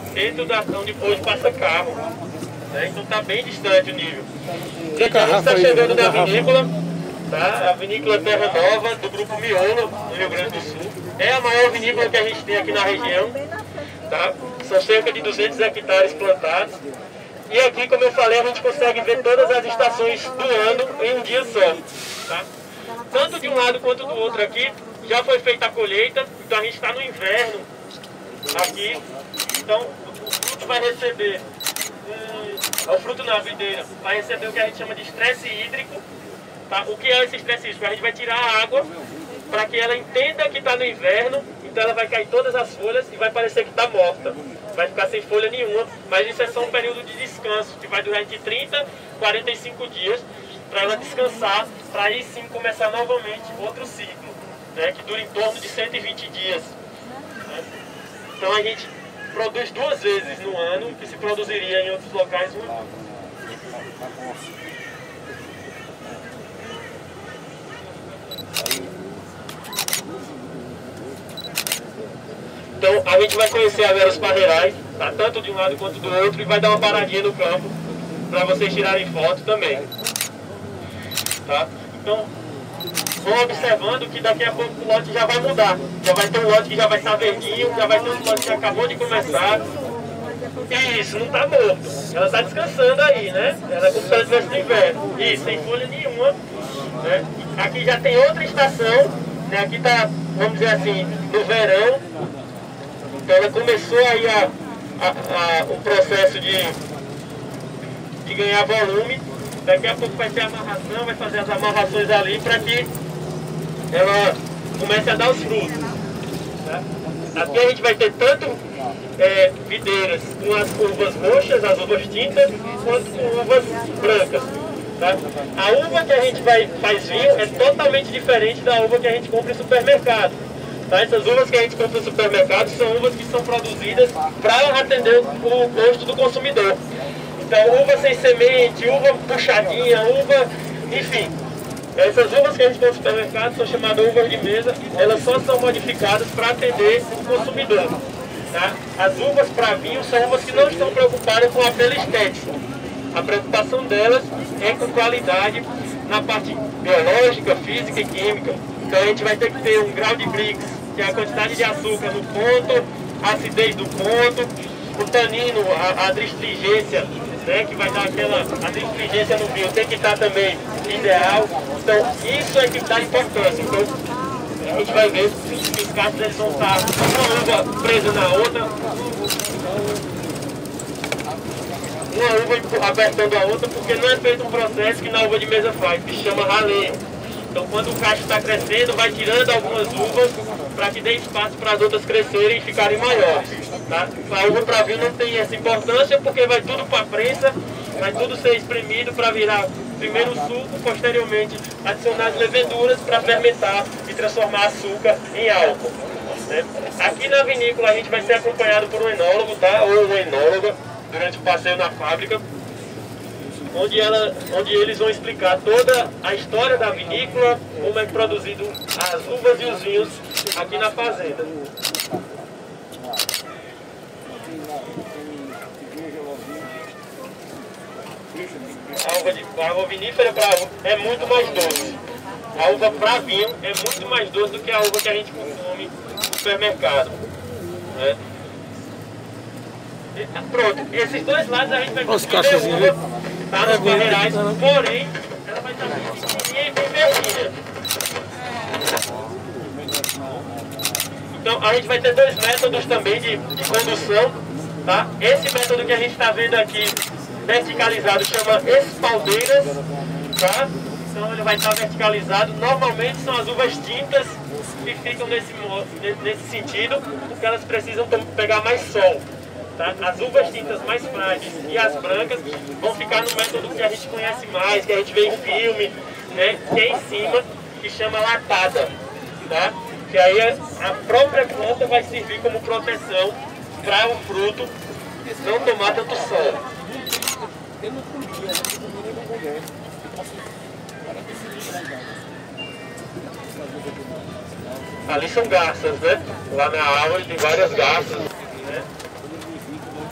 dentro da onde hoje passa carro. Né? Então está bem distante o nível. A gente está chegando na vinícola, tá? A vinícola Terra Nova, do grupo Miolo, no Rio Grande do Sul. É a maior vinícola que a gente tem aqui na região. Tá? São cerca de 200 hectares plantados. E aqui, como eu falei, a gente consegue ver todas as estações do ano em um dia só. Tá? Tanto de um lado quanto do outro aqui, já foi feita a colheita, então a gente está no inverno aqui. Então o fruto vai receber, o fruto na videira vai receber o que a gente chama de estresse hídrico. Tá? O que é esse estresse hídrico? A gente vai tirar a água para que ela entenda que está no inverno, então ela vai cair todas as folhas e vai parecer que está morta. Vai ficar sem folha nenhuma, mas isso é só um período de descanso, que vai durar entre 30 e 45 dias, para ela descansar, para aí sim começar novamente outro ciclo, né, que dura em torno de 120 dias. Né? Então a gente produz 2 vezes no ano, que se produziria em outros locais uma. Então a gente vai conhecer a Veras Parreirais, tá? Tanto de um lado quanto do outro, e vai dar uma paradinha no campo para vocês tirarem foto também. Tá? Então vão observando que daqui a pouco o lote já vai mudar. Já vai ter um lote que já vai estar verdinho, já vai ter um lote que acabou de começar. E isso, não está morto. Ela está descansando aí, né? Ela é como se ela estivesse no inverno. Isso, sem folha nenhuma. Né? Aqui já tem outra estação, né? Aqui está, vamos dizer assim, no verão. Então ela começou aí o processo de ganhar volume. Daqui a pouco vai ter amarração, vai fazer as amarrações ali para que ela comece a dar os frutos. Tá? Aqui a gente vai ter tanto videiras com as uvas roxas, as uvas tintas, quanto com uvas brancas. Tá? A uva que a gente faz vinho é totalmente diferente da uva que a gente compra em supermercado. Tá? Essas uvas que a gente compra no supermercado são uvas que são produzidas para atender o gosto do consumidor. Então, uva sem semente, uva puxadinha, uva, enfim. Essas uvas que a gente compra no supermercado são chamadas uvas de mesa, elas só são modificadas para atender o consumidor. Tá? As uvas para vinho são uvas que não estão preocupadas com a apelo estético. A preocupação delas é com qualidade na parte biológica, física e química. Então a gente vai ter que ter um grau de Brix, que é a quantidade de açúcar no ponto, a acidez do ponto, o tanino, a adstringência, né, que vai dar aquela adstringência no vinho, tem que estar também ideal. Então isso é que dá importância. Então a gente vai ver que os cachos eles vão estar uma uva presa na outra, uma uva apertando a outra, porque não é feito um processo que na uva de mesa faz, que se chama raleio. Então quando o cacho está crescendo, vai tirando algumas uvas para que dê espaço para as outras crescerem e ficarem maiores. Tá? A uva para vinho não tem essa importância, porque vai tudo para a prensa, vai tudo ser espremido para virar primeiro o suco, posteriormente adicionar as leveduras para fermentar e transformar açúcar em álcool. Né? Aqui na vinícola a gente vai ser acompanhado por um enólogo, tá? Ou uma enóloga, durante o passeio na fábrica, onde eles vão explicar toda a história da vinícola, como é produzido as uvas e os vinhos aqui na fazenda. A uva vinífera é muito mais doce. A uva para vinho é muito mais doce do que a uva que a gente consome no supermercado. Né? Pronto, esses dois lados a gente vai conseguir ver uva, tá, nos parreirais, porém ela vai estar bem pequenininha e bem verdinha. Então a gente vai ter 2 métodos também de condução. Tá? Esse método que a gente está vendo aqui verticalizado chama espaldeiras. Tá? Então ele vai estar verticalizado. Normalmente são as uvas tintas que ficam nesse sentido, porque elas precisam pegar mais sol. Tá? As uvas tintas mais frágeis e as brancas vão ficar no método que a gente conhece mais, que a gente vê em filme, né? Que é em cima, que chama latada. Tá? Que aí a própria planta vai servir como proteção para o fruto não tomar tanto sol. Ali são garças, né? Lá na árvore tem várias garças, né?